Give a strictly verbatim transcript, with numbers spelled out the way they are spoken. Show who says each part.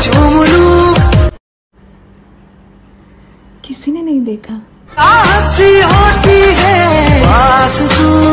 Speaker 1: चूम लूं।
Speaker 2: किसी ने नहीं देखा
Speaker 1: हंसी होती है पास तू